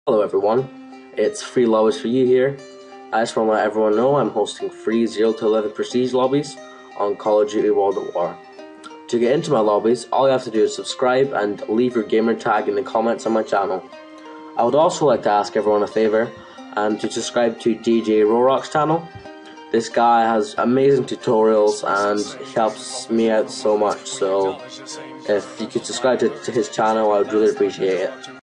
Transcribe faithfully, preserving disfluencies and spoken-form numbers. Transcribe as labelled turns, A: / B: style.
A: Hello everyone, it's Free Lobbies for You here. I just want to let everyone know I'm hosting free zero to eleven Prestige lobbies on Call of Duty World at War. To get into my lobbies, all you have to do is subscribe and leave your gamer tag in the comments on my channel. I would also like to ask everyone a favour and to subscribe to D J Rorock's channel. This guy has amazing tutorials and he helps me out so much, so if you could subscribe to, to his channel, I would really appreciate it.